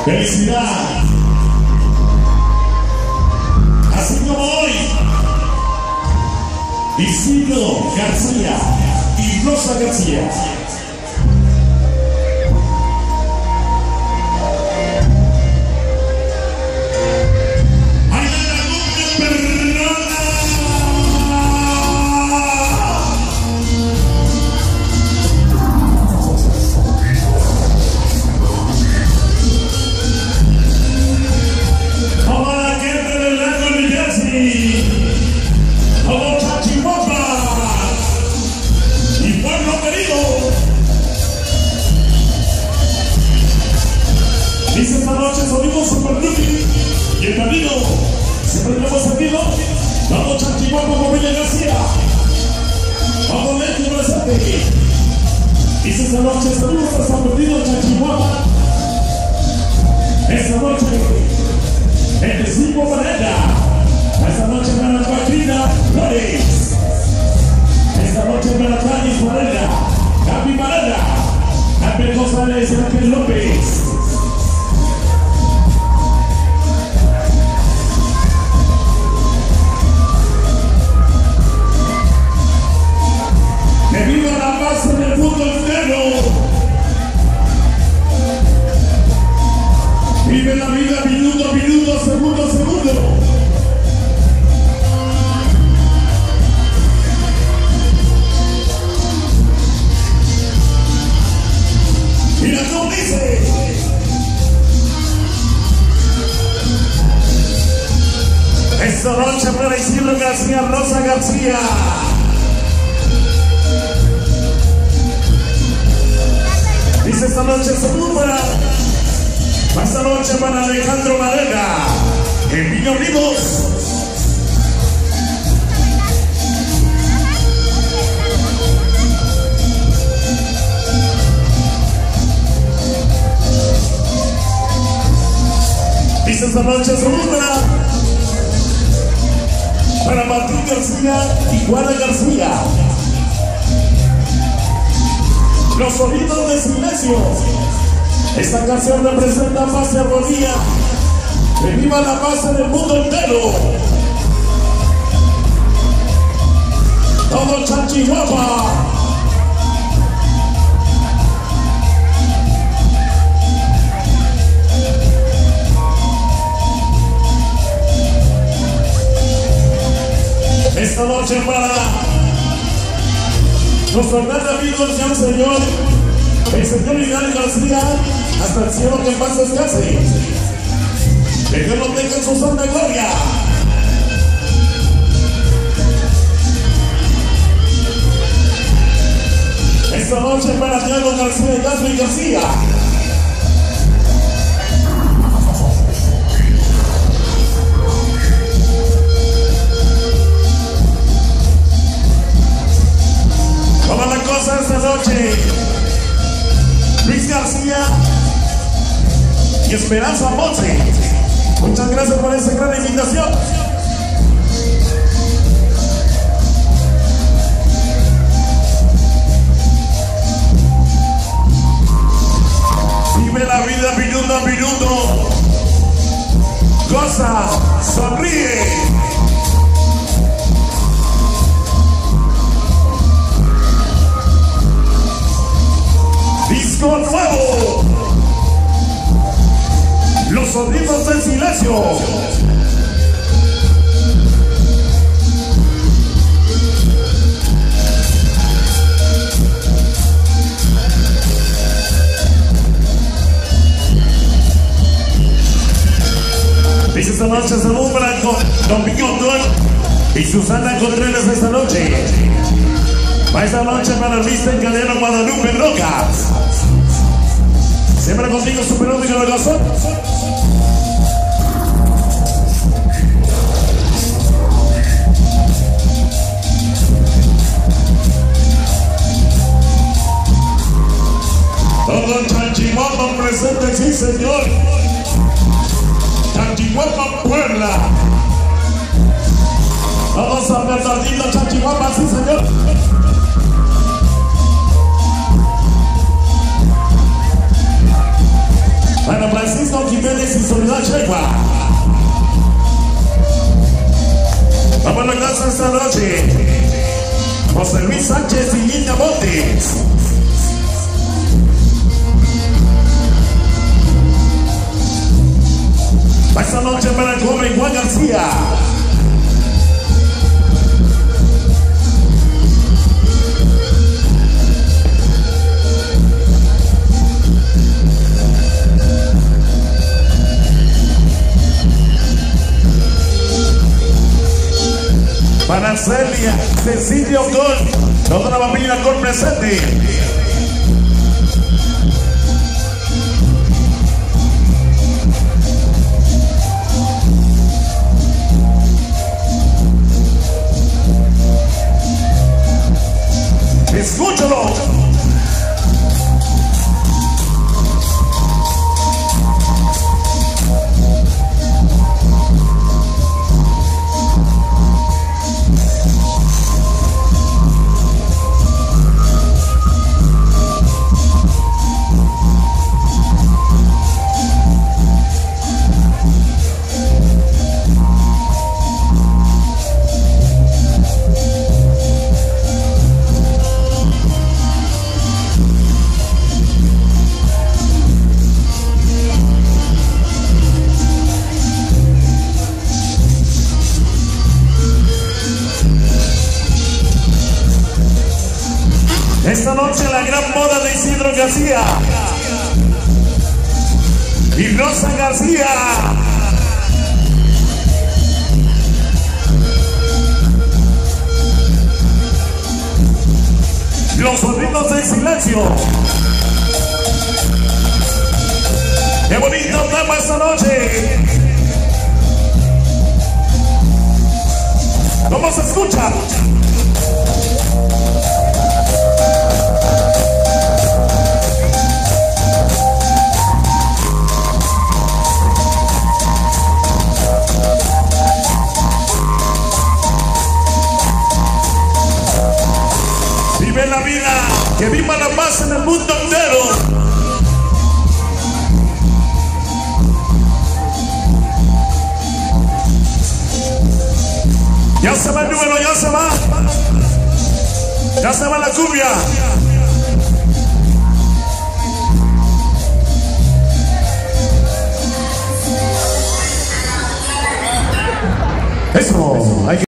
Felicidad. Así como hoy, Isidro García y Rosa García. Dice esta noche sonido super duty y el camino siempre lo hemos sentido. Vamos Chanchihuahua con Villa García. Vamos lento presente. Dice esta noche saludos a San Bernardo Chanchihuahua. Esta noche el Silvo Varela. Esta noche para Joaquina Flores. Esta noche para Tanis Varela, Gaby Varela, Ángel González y Ángel López. ¡Que viva la paz en el mundo entero! Vive la vida minuto a minuto, segundo a segundo. Mira cómo dice. Esta noche para Isidro García, Rosa García. Dice esta noche salud para esta noche para Alejandro Varela en Villa Olivos. Dice esta noche salud para Martín García y Juana García. Los sonidos de silencio. Esta canción representa paz y armonía. Que viva la paz en el mundo entero. Todo Chanchihuahua. Esta noche para los grandes amigos del Señor, el Señor Hidalgo García, hasta el cielo que en paz descanse. Que Dios lo tenga en su santa gloria. Esta noche para Diego García y Gasly García. ¿Cómo la cosa esta noche? Luis García y Esperanza Monse. Muchas gracias por esa gran invitación. Vive la vida minuto a minuto. Goza, sonríe. Disco nuevo. Los sonidos del silencio. Dice esta noche salud para Don Piñón y Susana Contreras esta noche. Para esta noche para Mr. Calero Guadalupe Roca. Siempre contigo superando y con el corazón. Todo Chanchihuahua presente, sí señor. Chanchihuahua Puebla. Vamos a Bernardino Chanchihuahua, sí señor. Para Francisco Soledad Chepa. Vamos a la casa esta noche. José Luis Sánchez y Linda Montes. Esta noche para el joven Juan García. Para Celia Cecilia Ocol, toda la familia con presente. Escúchalo. Esta noche la gran boda de Isidro García y Rosa García. Los sonidos del silencio. ¡Qué bonito tema esta noche! ¿Cómo se escucha? Vive la vida, que viva la paz en el mundo entero. Ya se va el número, ya se va. Ya se va la cumbia. Eso, hay que